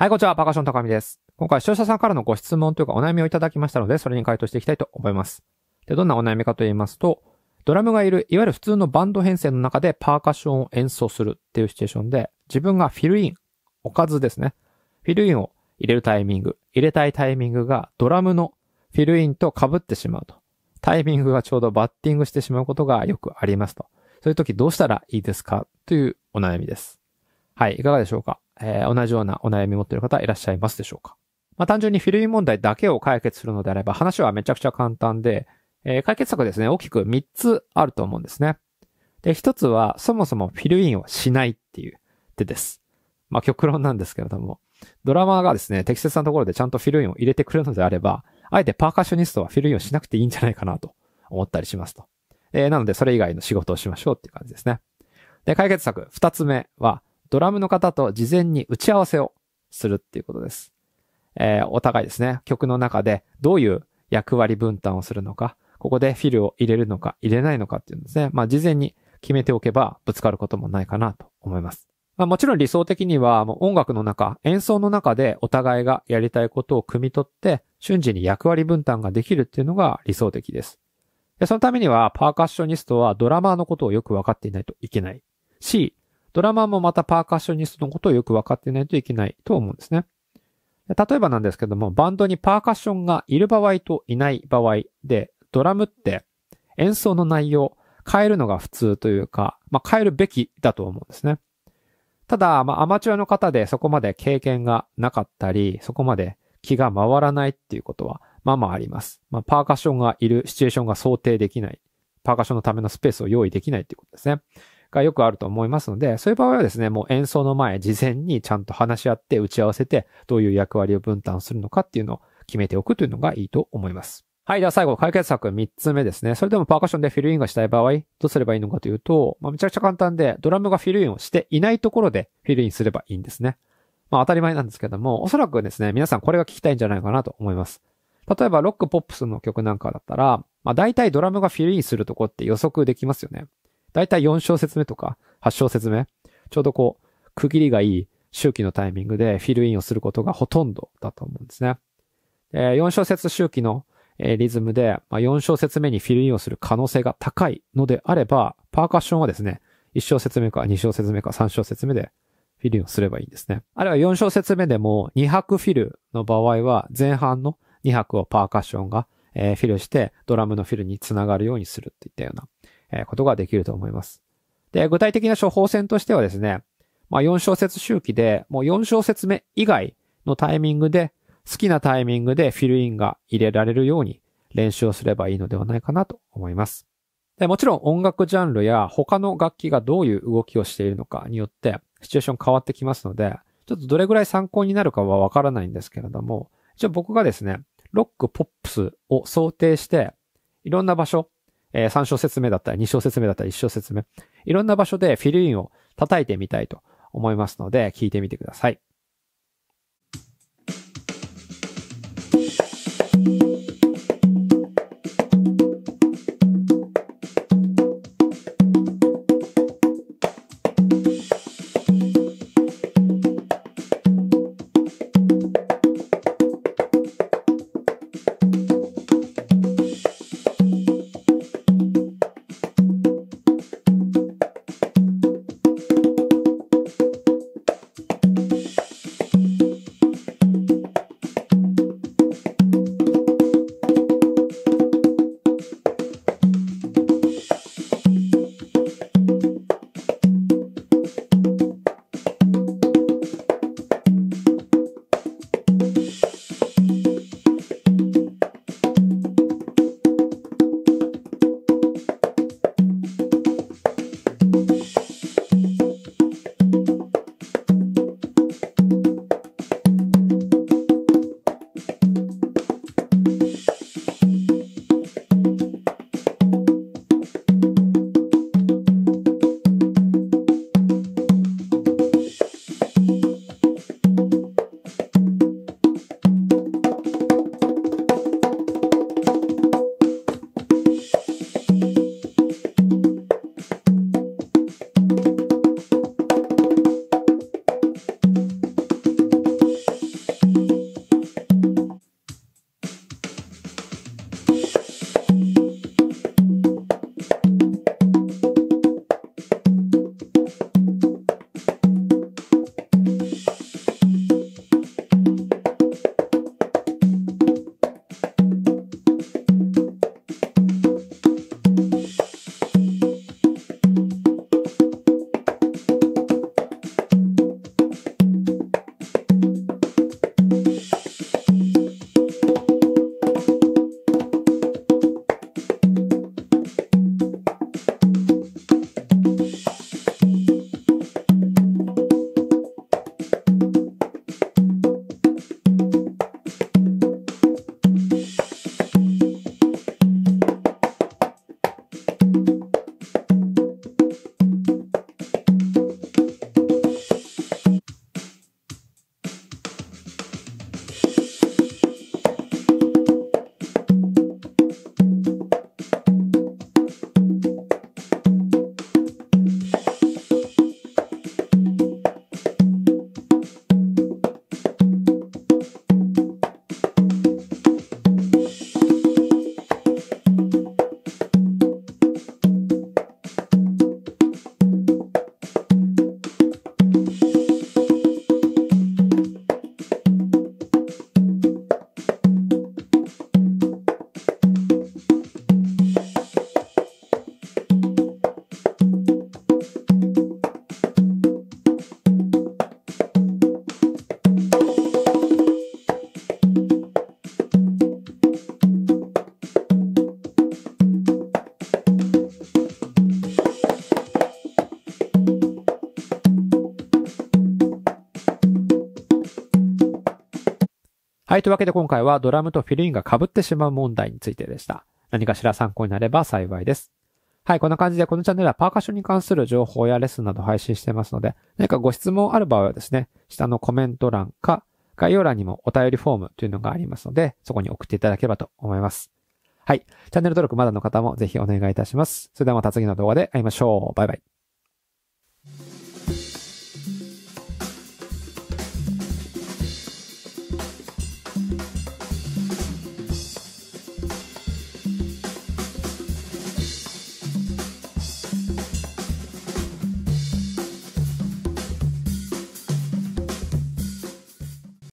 はい、こんにちは。パーカッション高見です。今回視聴者さんからのご質問というかお悩みをいただきましたので、それに回答していきたいと思います。で、どんなお悩みかと言いますと、ドラムがいる、いわゆる普通のバンド編成の中でパーカッションを演奏するっていうシチュエーションで、自分がフィルイン、おかずですね。フィルインを入れるタイミング、入れたいタイミングがドラムのフィルインと被ってしまうと。タイミングがちょうどバッティングしてしまうことがよくありますと。そういう時どうしたらいいですかというお悩みです。はい、いかがでしょうか。同じようなお悩み持っている方いらっしゃいますでしょうか。単純にフィルイン問題だけを解決するのであれば話はめちゃくちゃ簡単で、解決策ですね、大きく3つあると思うんですね。で、1つはそもそもフィルインをしないっていう手です。極論なんですけれども、ドラマーがですね、適切なところでちゃんとフィルインを入れてくれるのであれば、あえてパーカッショニストはフィルインをしなくていいんじゃないかなと思ったりしますと。なのでそれ以外の仕事をしましょうっていう感じですね。で、解決策2つ目は、ドラムの方と事前に打ち合わせをするっていうことです。お互いですね、曲の中でどういう役割分担をするのか、ここでフィルを入れるのか入れないのかっていうんですね。事前に決めておけばぶつかることもないかなと思います。もちろん理想的にはもう音楽の中、演奏の中でお互いがやりたいことを汲み取って瞬時に役割分担ができるっていうのが理想的です。で、そのためにはパーカッショニストはドラマーのことをよく分かっていないといけないし、ドラマーもまたパーカッショニストのことをよく分かっていないといけないと思うんですね。例えばなんですけども、バンドにパーカッションがいる場合といない場合で、ドラムって演奏の内容変えるのが普通というか、変えるべきだと思うんですね。ただ、アマチュアの方でそこまで経験がなかったり、そこまで気が回らないっていうことはあります。パーカッションがいるシチュエーションが想定できない。パーカッションのためのスペースを用意できないっていうことですね。がよくあると思いますので、そういう場合はですね、もう演奏の前、事前にちゃんと話し合って打ち合わせて、どういう役割を分担するのかっていうのを決めておくというのがいいと思います。はい、では最後、解決策3つ目ですね。それでもパーカッションでフィルインがしたい場合、どうすればいいのかというと、めちゃくちゃ簡単で、ドラムがフィルインをしていないところでフィルインすればいいんですね。当たり前なんですけども、おそらくですね、皆さんこれが聞きたいんじゃないかなと思います。例えば、ロックポップスの曲なんかだったら、大体ドラムがフィルインするとこって予測できますよね。大体4小節目とか8小節目、ちょうど区切りがいい周期のタイミングでフィルインをすることがほとんどだと思うんですね。4小節周期のリズムで4小節目にフィルインをする可能性が高いのであれば、パーカッションはですね、1小節目か2小節目か3小節目でフィルインをすればいいんですね。あるいは4小節目でも2拍フィルの場合は前半の2拍をパーカッションがフィルしてドラムのフィルにつながるようにするっていったようなことができると思います。で、具体的な処方箋としてはですね、4小節周期で、もう4小節目以外のタイミングで、好きなタイミングでフィルインが入れられるように練習をすればいいのではないかなと思います。で、もちろん音楽ジャンルや他の楽器がどういう動きをしているのかによってシチュエーション変わってきますので、ちょっとどれぐらい参考になるかはわからないんですけれども、一応僕がですね、ロック、ポップスを想定して、いろんな場所、3小節目だったり2小節目だったり1小節目、いろんな場所でフィルインを叩いてみたいと思いますので、聞いてみてください。 はい、というわけで今回はドラムとフィルインが被ってしまう問題についてでした。何かしら参考になれば幸いです。はい、こんな感じでこのチャンネルはパーカッションに関する情報やレッスンなど配信していますので、何かご質問ある場合はですね、下のコメント欄か概要欄にもお便りフォームというのがありますので、そこに送っていただければと思います。はい、チャンネル登録まだの方もぜひお願いいたします。それではまた次の動画で会いましょう。バイバイ。